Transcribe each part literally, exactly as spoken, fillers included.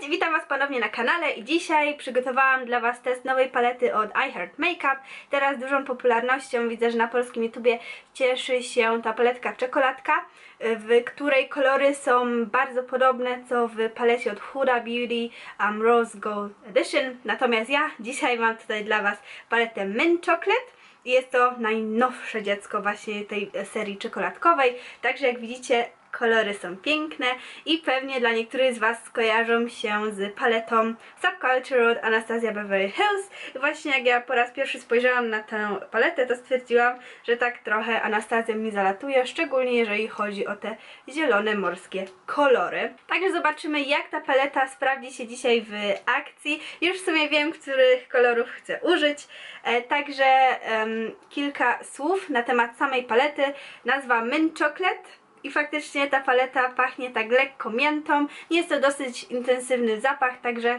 witam Was ponownie na kanale i dzisiaj przygotowałam dla Was test nowej palety od I Heart Makeup. Teraz dużą popularnością widzę, że na polskim YouTubie cieszy się ta paletka czekoladka, w której kolory są bardzo podobne co w palecie od Huda Beauty um, Rose Gold Edition. Natomiast ja dzisiaj mam tutaj dla Was paletę Mint Chocolate. Jest to najnowsze dziecko właśnie tej serii czekoladkowej, także jak widzicie kolory są piękne i pewnie dla niektórych z Was skojarzą się z paletą Subculture od Anastasia Beverly Hills. I właśnie jak ja po raz pierwszy spojrzałam na tę paletę, to stwierdziłam, że tak trochę Anastazja mi zalatuje, szczególnie jeżeli chodzi o te zielone morskie kolory. Także zobaczymy, jak ta paleta sprawdzi się dzisiaj w akcji. Już w sumie wiem, których kolorów chcę użyć. E, także um, kilka słów na temat samej palety. Nazwa Mint Chocolate. I faktycznie ta paleta pachnie tak lekko miętą. Jest to dosyć intensywny zapach, także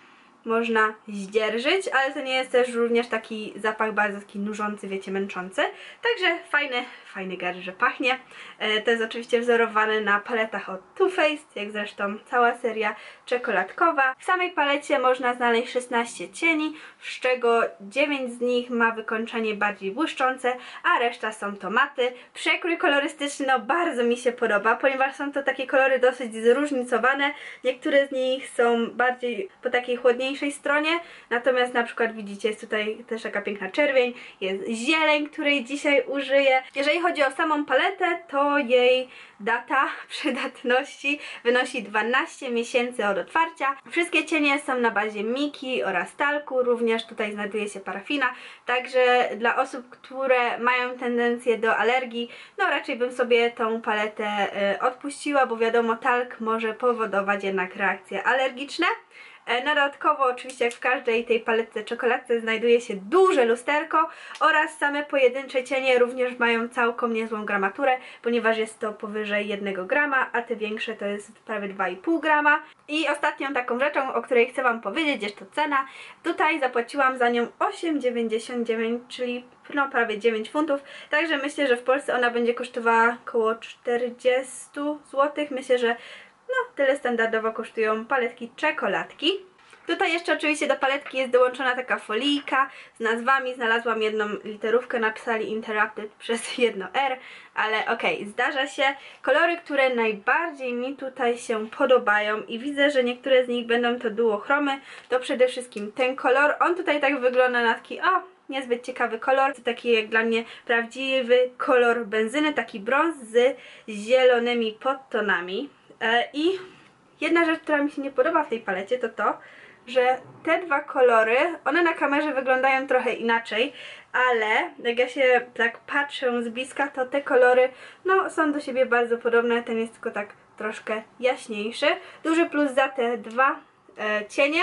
można zdzierżyć, ale to nie jest też również taki zapach bardzo taki nużący, wiecie, męczący. Także fajny, fajny gaz, że pachnie. E, to jest oczywiście wzorowane na paletach od Too Faced, jak zresztą cała seria czekoladkowa. W samej palecie można znaleźć szesnaście cieni, z czego dziewięć z nich ma wykończenie bardziej błyszczące, a reszta są to maty. Przekrój kolorystyczny no, bardzo mi się podoba, ponieważ są to takie kolory dosyć zróżnicowane. Niektóre z nich są bardziej po takiej chłodniejszej stronie, natomiast na przykład widzicie, jest tutaj też taka piękna czerwień, jest zieleń, której dzisiaj użyję. Jeżeli chodzi o samą paletę, to jej data przydatności wynosi dwanaście miesięcy od otwarcia. Wszystkie cienie są na bazie miki oraz talku, również tutaj znajduje się parafina, także dla osób, które mają tendencję do alergii, no raczej bym sobie tą paletę y, odpuściła, bo wiadomo, talk może powodować jednak reakcje alergiczne. Dodatkowo oczywiście jak w każdej tej paletce czekoladce znajduje się duże lusterko oraz same pojedyncze cienie również mają całkiem niezłą gramaturę, ponieważ jest to powyżej jednego grama, a te większe to jest prawie dwa i pół grama. I ostatnią taką rzeczą, o której chcę Wam powiedzieć, jest to cena. Tutaj zapłaciłam za nią osiem dziewięćdziesiąt dziewięć, czyli no prawie dziewięć funtów, także myślę, że w Polsce ona będzie kosztowała około czterdzieści złotych. Myślę, że no, tyle standardowo kosztują paletki czekoladki. Tutaj jeszcze oczywiście do paletki jest dołączona taka folijka z nazwami. Znalazłam jedną literówkę, napisali Interrupted przez jedno R, ale okej, okay, zdarza się. Kolory, które najbardziej mi tutaj się podobają i widzę, że niektóre z nich będą to duochromy, to przede wszystkim ten kolor. On tutaj tak wygląda na taki, o, niezbyt ciekawy kolor. To taki jak dla mnie prawdziwy kolor benzyny, taki brąz z zielonymi podtonami. I jedna rzecz, która mi się nie podoba w tej palecie, to to, że te dwa kolory, one na kamerze wyglądają trochę inaczej, ale jak ja się tak patrzę z bliska, to te kolory no, są do siebie bardzo podobne. Ten jest tylko tak troszkę jaśniejszy. Duży plus za te dwa e, cienie.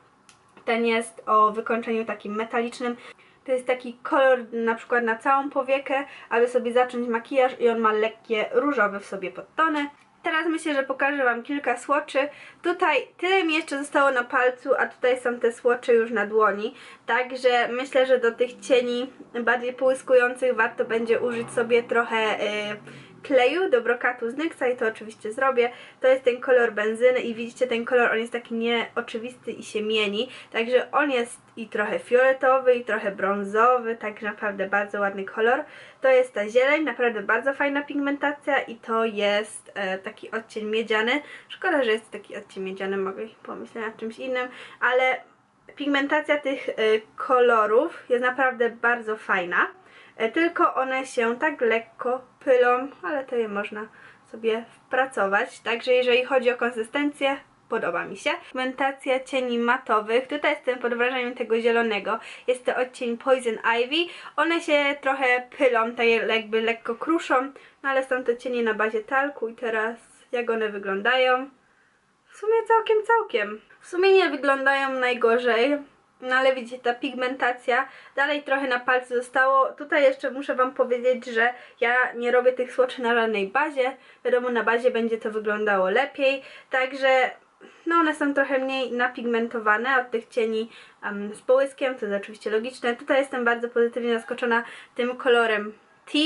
Ten jest o wykończeniu takim metalicznym. To jest taki kolor na przykład na całą powiekę, aby sobie zacząć makijaż i on ma lekkie różowe w sobie podtony. Teraz myślę, że pokażę Wam kilka swatchy. Tutaj tyle mi jeszcze zostało na palcu, a tutaj są te swatchy już na dłoni. Także myślę, że do tych cieni bardziej połyskujących warto będzie użyć sobie trochę yy, kleju do brokatu z Nyxa i to oczywiście zrobię. To jest ten kolor benzyny i widzicie, ten kolor on jest taki nieoczywisty i się mieni. Także on jest i trochę fioletowy, i trochę brązowy, tak naprawdę bardzo ładny kolor. To jest ta zieleń, naprawdę bardzo fajna pigmentacja i to jest e, taki odcień miedziany. Szkoda, że jest taki odcień miedziany, mogę pomyśleć nad czymś innym, ale pigmentacja tych e, kolorów jest naprawdę bardzo fajna. E, tylko one się tak lekko pylą, ale to je można sobie wpracować. Także jeżeli chodzi o konsystencję, podoba mi się. Pigmentacja cieni matowych. Tutaj jestem pod wrażeniem tego zielonego. Jest to odcień Poison Ivy. One się trochę pylą, tak jakby lekko kruszą, no ale są to cienie na bazie talku i teraz jak one wyglądają? W sumie całkiem, całkiem. W sumie nie wyglądają najgorzej. No ale widzicie, ta pigmentacja dalej trochę na palcu zostało. Tutaj jeszcze muszę Wam powiedzieć, że ja nie robię tych swatchy na żadnej bazie. Wiadomo, na bazie będzie to wyglądało lepiej. Także no one są trochę mniej napigmentowane od tych cieni um, z połyskiem, to jest oczywiście logiczne. Tutaj jestem bardzo pozytywnie zaskoczona tym kolorem Tea,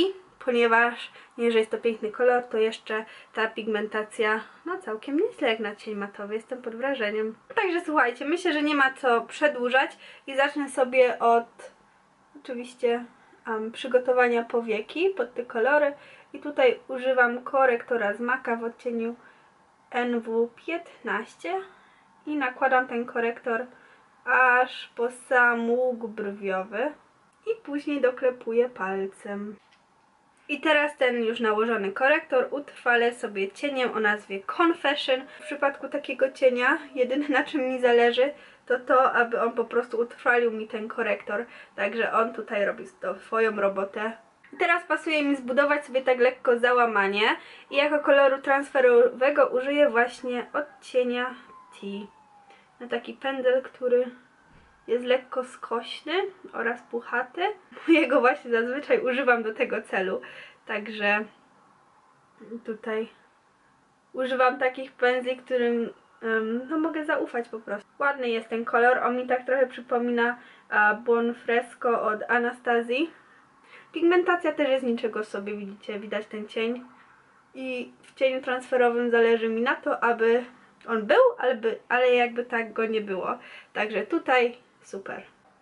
ponieważ nie, że jest to piękny kolor, to jeszcze ta pigmentacja, no całkiem nieźle jak na cień matowy, jestem pod wrażeniem. Także słuchajcie, myślę, że nie ma co przedłużać i zacznę sobie od oczywiście um, przygotowania powieki pod te kolory i tutaj używam korektora z Maca w odcieniu N W piętnaście i nakładam ten korektor aż po sam łuk brwiowy i później doklepuję palcem. I teraz ten już nałożony korektor utrwalę sobie cieniem o nazwie Confession. W przypadku takiego cienia jedyne na czym mi zależy to to, aby on po prostu utrwalił mi ten korektor. Także on tutaj robi to swoją robotę. I teraz pasuje mi zbudować sobie tak lekko załamanie i jako koloru transferowego użyję właśnie odcienia T. Na taki pędzel, który jest lekko skośny oraz puchaty. Jego właśnie zazwyczaj używam do tego celu. Także tutaj używam takich pędzli, którym um, no mogę zaufać po prostu. Ładny jest ten kolor. On mi tak trochę przypomina uh, Buon Fresco od Anastazji. Pigmentacja też jest niczego sobie, widzicie, widać ten cień. I w cieniu transferowym zależy mi na to, aby on był, ale, by, ale jakby tak go nie było. Także tutaj super.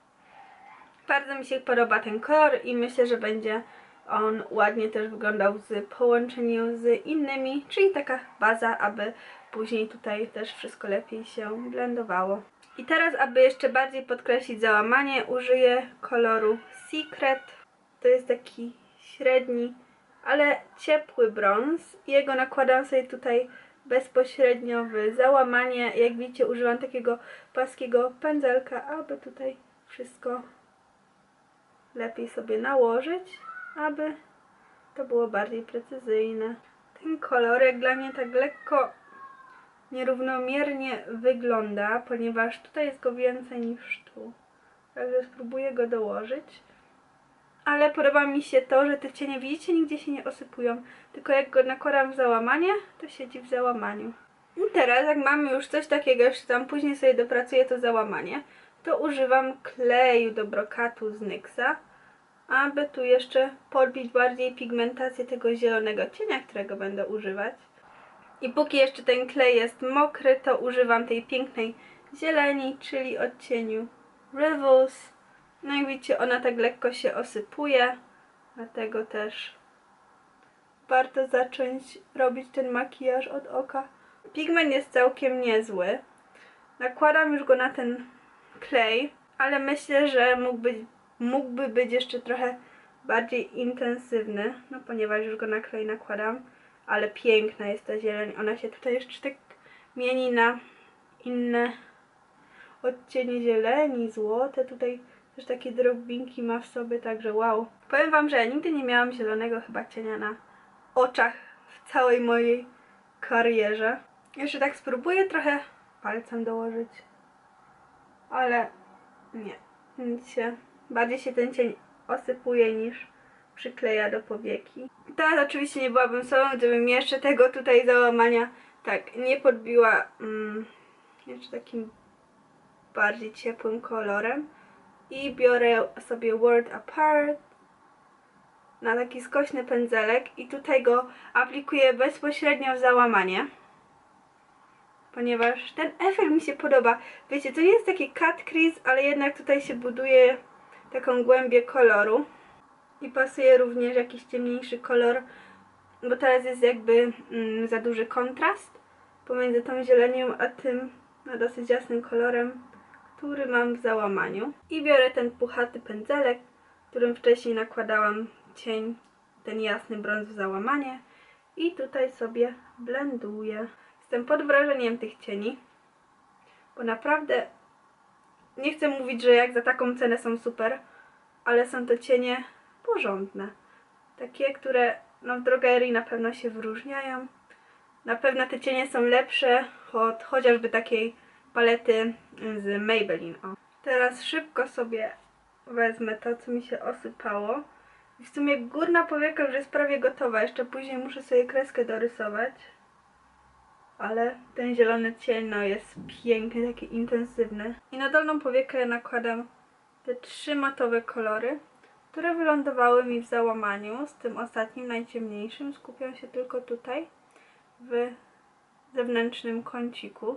Bardzo mi się podoba ten kolor i myślę, że będzie on ładnie też wyglądał w połączeniu z innymi, czyli taka baza, aby później tutaj też wszystko lepiej się blendowało. I teraz, aby jeszcze bardziej podkreślić załamanie, użyję koloru Secret. To jest taki średni, ale ciepły brąz. Jego nakładam sobie tutaj bezpośrednio w załamanie. Jak widzicie, używam takiego płaskiego pędzelka, aby tutaj wszystko lepiej sobie nałożyć, aby to było bardziej precyzyjne. Ten kolorek dla mnie tak lekko nierównomiernie wygląda, ponieważ tutaj jest go więcej niż tu. Także spróbuję go dołożyć. Ale podoba mi się to, że te cienie, widzicie, nigdzie się nie osypują. Tylko jak go nakładam w załamanie, to siedzi w załamaniu. I teraz, jak mamy już coś takiego, jeszcze tam później sobie dopracuję to załamanie, to używam kleju do brokatu z Nyxa, aby tu jeszcze podbić bardziej pigmentację tego zielonego cienia, którego będę używać. I póki jeszcze ten klej jest mokry, to używam tej pięknej zieleni, czyli odcieniu Rivals. No i widzicie, ona tak lekko się osypuje, dlatego też warto zacząć robić ten makijaż od oka. Pigment jest całkiem niezły. Nakładam już go na ten klej, ale myślę, że mógłby, mógłby być jeszcze trochę bardziej intensywny, no ponieważ już go na klej nakładam. Ale piękna jest ta zieleń, ona się tutaj jeszcze tak mieni na inne odcienie zieleni, złote, tutaj też takie drobinki ma w sobie, także wow. Powiem wam, że ja nigdy nie miałam zielonego chyba cienia na oczach w całej mojej karierze. Jeszcze tak spróbuję trochę palcem dołożyć, ale nie, nic się, bardziej się ten cień osypuje niż przykleja do powieki. Teraz oczywiście nie byłabym sobą, gdybym jeszcze tego tutaj załamania tak nie podbiła mm, jeszcze takim bardziej ciepłym kolorem. I biorę sobie World Apart na taki skośny pędzelek i tutaj go aplikuję bezpośrednio w załamanie, ponieważ ten efekt mi się podoba. Wiecie, to nie jest taki cut crease, ale jednak tutaj się buduje taką głębię koloru i pasuje również jakiś ciemniejszy kolor, bo teraz jest jakby mm, za duży kontrast pomiędzy tą zielenią a tym no, dosyć jasnym kolorem, który mam w załamaniu. I biorę ten puchaty pędzelek, którym wcześniej nakładałam cień, ten jasny brąz w załamanie i tutaj sobie blenduję. Jestem pod wrażeniem tych cieni, bo naprawdę nie chcę mówić, że jak za taką cenę są super, ale są to cienie porządne. Takie, które no, w drogerii na pewno się wyróżniają. Na pewno te cienie są lepsze od chociażby takiej palety z Maybelline. O. Teraz szybko sobie wezmę to, co mi się osypało. I w sumie górna powieka już jest prawie gotowa. Jeszcze później muszę sobie kreskę dorysować. Ale ten zielony cień no, jest piękny, taki intensywny. I na dolną powiekę nakładam te trzy matowe kolory. które wylądowały mi w załamaniu. Z tym ostatnim, najciemniejszym, skupiam się tylko tutaj, w zewnętrznym kąciku.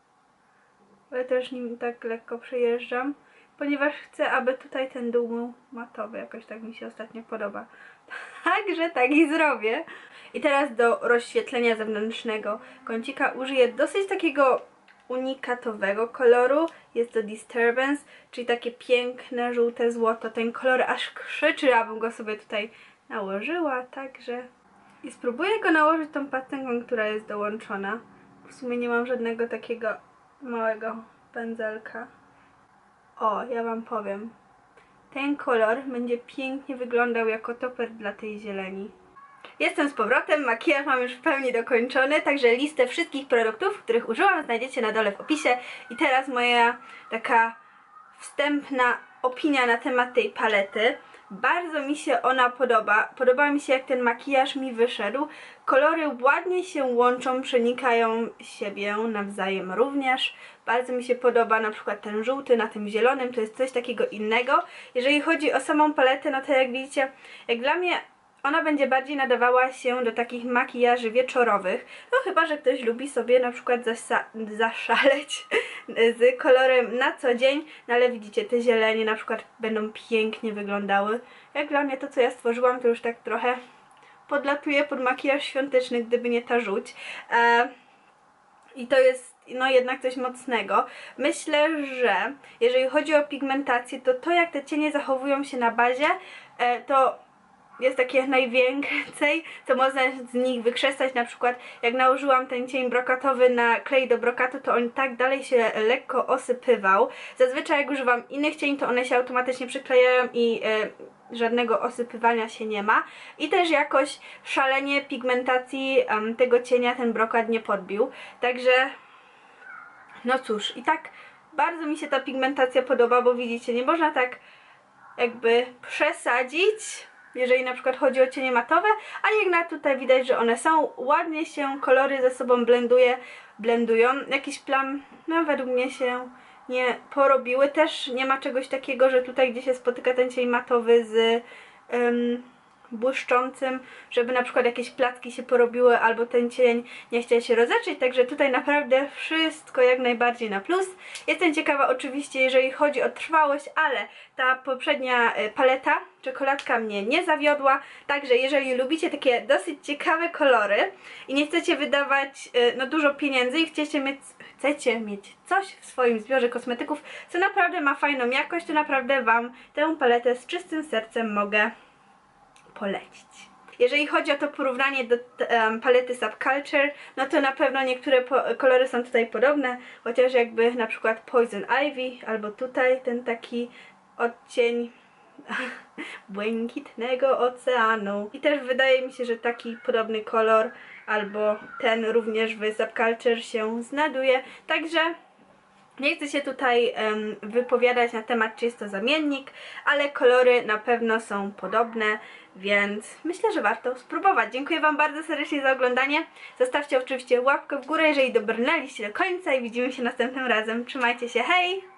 Ale też nim tak lekko przejeżdżam, ponieważ chcę, aby tutaj ten dół był matowy. Jakoś tak mi się ostatnio podoba. Także tak i zrobię. I teraz do rozświetlenia zewnętrznego kącika użyję dosyć takiego unikatowego koloru. Jest to Disturbance, czyli takie piękne, żółte złoto. Ten kolor aż krzyczy, abym go sobie tutaj nałożyła, także... I spróbuję go nałożyć tą pastęką, która jest dołączona. W sumie nie mam żadnego takiego małego pędzelka. O, ja wam powiem. Ten kolor będzie pięknie wyglądał jako toper dla tej zieleni. Jestem z powrotem, makijaż mam już w pełni dokończony, także listę wszystkich produktów, których użyłam, znajdziecie na dole w opisie. I teraz moja taka wstępna opinia na temat tej palety. Bardzo mi się ona podoba. Podoba mi się, jak ten makijaż mi wyszedł. Kolory ładnie się łączą, przenikają siebie nawzajem również. Bardzo mi się podoba na przykład ten żółty na tym zielonym, to jest coś takiego innego. Jeżeli chodzi o samą paletę, no to jak widzicie, jak dla mnie ona będzie bardziej nadawała się do takich makijaży wieczorowych. No chyba, że ktoś lubi sobie na przykład zaszaleć z kolorem na co dzień. No ale widzicie, te zielenie na przykład będą pięknie wyglądały. Jak dla mnie to, co ja stworzyłam, to już tak trochę podlatuje pod makijaż świąteczny, gdyby nie ta żółć. E I to jest no jednak coś mocnego. Myślę, że jeżeli chodzi o pigmentację, to to, jak te cienie zachowują się na bazie, e to jest takie najwięcej, co można z nich wykrzesać. Na przykład jak nałożyłam ten cień brokatowy na klej do brokatu, to on tak dalej się lekko osypywał. Zazwyczaj jak używam innych cieni, to one się automatycznie przyklejają i e, żadnego osypywania się nie ma. I też jakoś szalenie pigmentacji um, tego cienia ten brokat nie podbił. Także no cóż, i tak bardzo mi się ta pigmentacja podoba, bo widzicie, nie można tak jakby przesadzić, jeżeli na przykład chodzi o cienie matowe, a jednak tutaj widać, że one są, ładnie się kolory ze sobą blenduje, blendują. Jakiś plam, no według mnie się nie porobiły. Też nie ma czegoś takiego, że tutaj gdzie się spotyka ten cień matowy z um, błyszczącym, żeby na przykład jakieś placki się porobiły albo ten cień nie chciał się rozetrzeć, także tutaj naprawdę wszystko jak najbardziej na plus. Jestem ciekawa oczywiście, jeżeli chodzi o trwałość, ale ta poprzednia paleta, czekoladka, mnie nie zawiodła, także jeżeli lubicie takie dosyć ciekawe kolory i nie chcecie wydawać no dużo pieniędzy i chcecie mieć, chcecie mieć coś w swoim zbiorze kosmetyków, co naprawdę ma fajną jakość, to naprawdę wam tę paletę z czystym sercem mogę polecić. Jeżeli chodzi o to porównanie do um, palety Subculture, no to na pewno niektóre kolory są tutaj podobne, chociaż jakby na przykład Poison Ivy, albo tutaj ten taki odcień błękitnego oceanu. I też wydaje mi się, że taki podobny kolor, albo ten również w Subculture się znajduje, także nie chcę się tutaj um, wypowiadać na temat, czy jest to zamiennik, ale kolory na pewno są podobne, więc myślę, że warto spróbować. Dziękuję wam bardzo serdecznie za oglądanie. Zostawcie oczywiście łapkę w górę, jeżeli dobrnęliście do końca i widzimy się następnym razem. Trzymajcie się, hej!